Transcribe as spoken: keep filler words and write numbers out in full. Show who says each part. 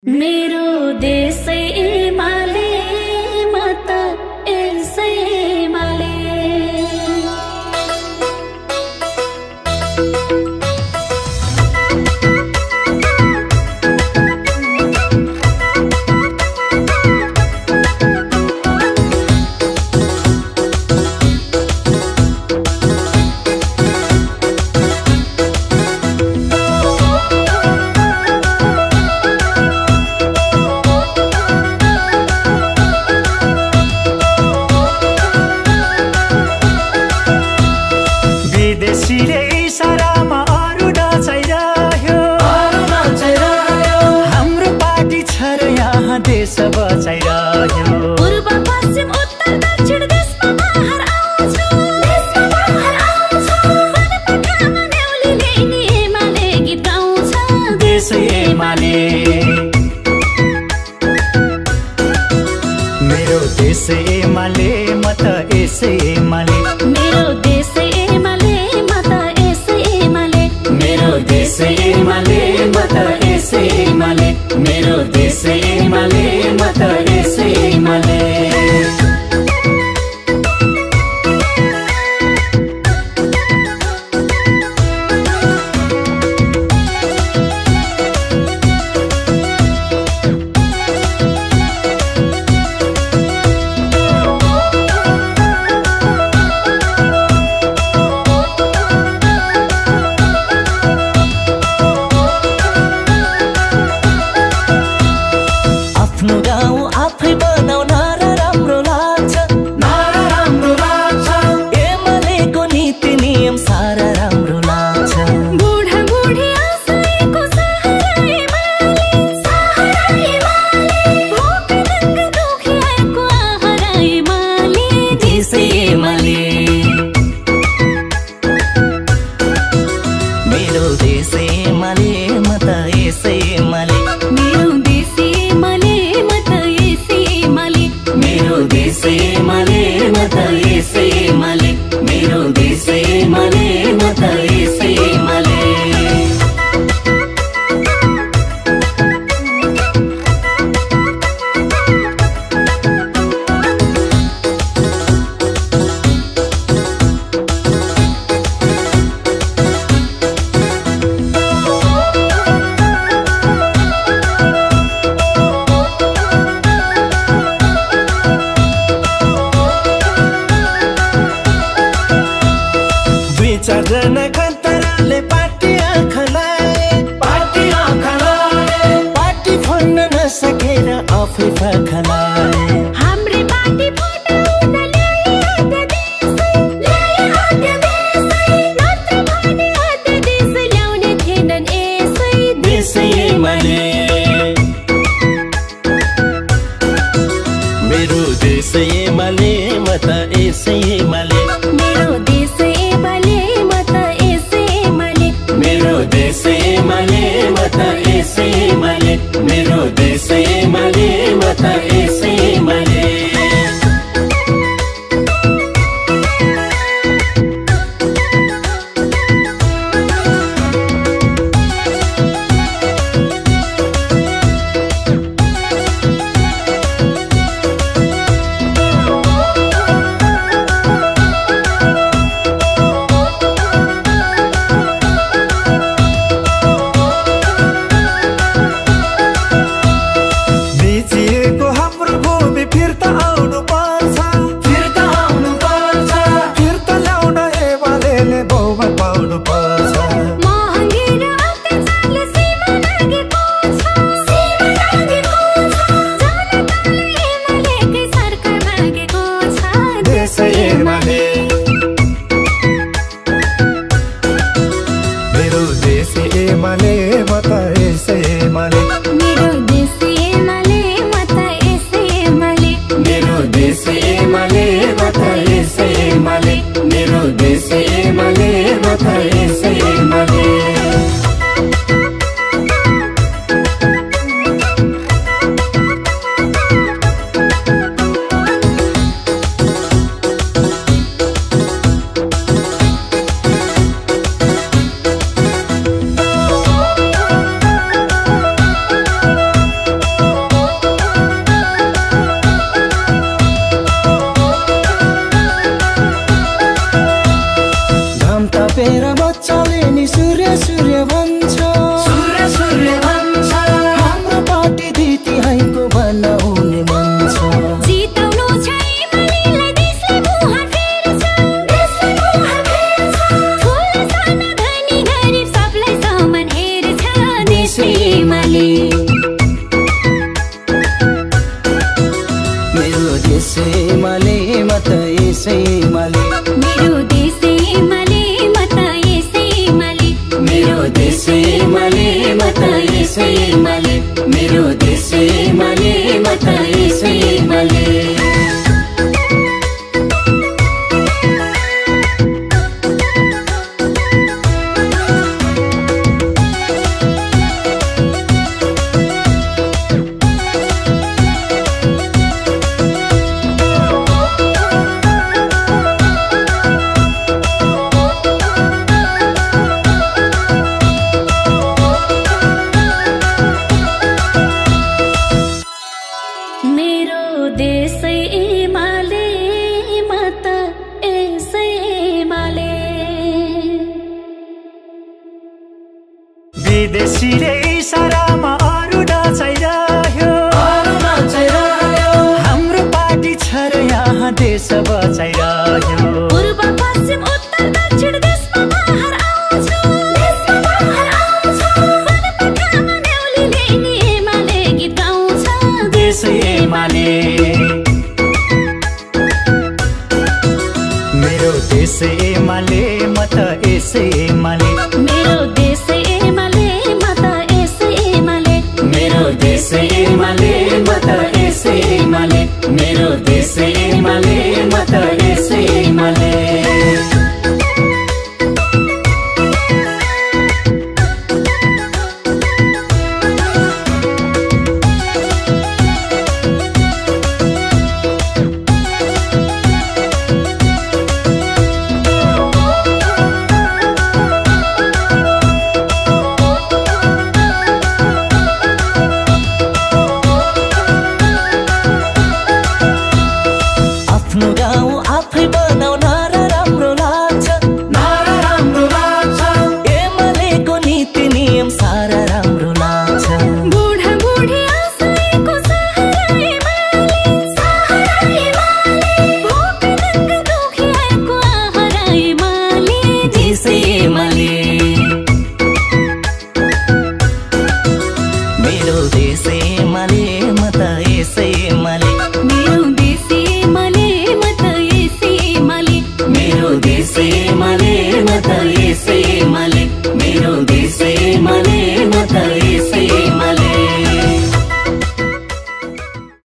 Speaker 1: मेरो देशै एमाले मत यसै एमाले
Speaker 2: विदेशीले इसारामा अरू नचाइरह्यो हाम्रो पार्टी छ र यहाँ देश बचाइरह्यो
Speaker 1: पूर्व पश्चिम उत्तर दक्षिण देशमा बाहर आउँछ देशमा बाहर आउँछ मनपटामा न्याउलीले नि एमाले गीत गाउँछ
Speaker 2: देश एमाले मेरो देश एमाले म त यसै एमाले
Speaker 1: मेरो देश एमाले म त यसै एमाले
Speaker 2: मेरो देश एमाले म त यसै एमाले मेरो देश एमाले म त यसै एमाले आफ्नो गाउँ आफै बनाउन र राम्रो लाग्छ नारा राम्रो लाग्छ एमालेको नीति नियम सारा राम्रो लाग्छ
Speaker 1: बुढा बुढी आशयको सहारा एमाले सहारा एमाले भोक नङ्गा दुखियाको आहारा एमाले
Speaker 2: त्यसै एमाले मेरो देश एमाले म त यसै एमाले
Speaker 1: मेरो देश एमाले म त यसै एमाले
Speaker 2: मेरो देश एमाले म त यसै एमाले मेरो देश एमाले म त यसै एमाले चारजना खतराले पार्टी आँखालाए पार्टी आँखालाए पार्टी फड्न नसकेर आफै पखलाए
Speaker 1: हाम्रै पार्टी फटाउन ल्याए अध्यादेशै ल्याए अध्यादेशै नत्र भने अध्यादेश ल्याउने थिएनन् यसै
Speaker 2: देशै एमाले मेरो देश एमाले म त यसै एमाले
Speaker 1: मेरो देश एमाले म त यसै एमाले
Speaker 2: मेरो देश एमाले म त यसै एमाले मेरो देश एमाले म त यसै विदेशी रे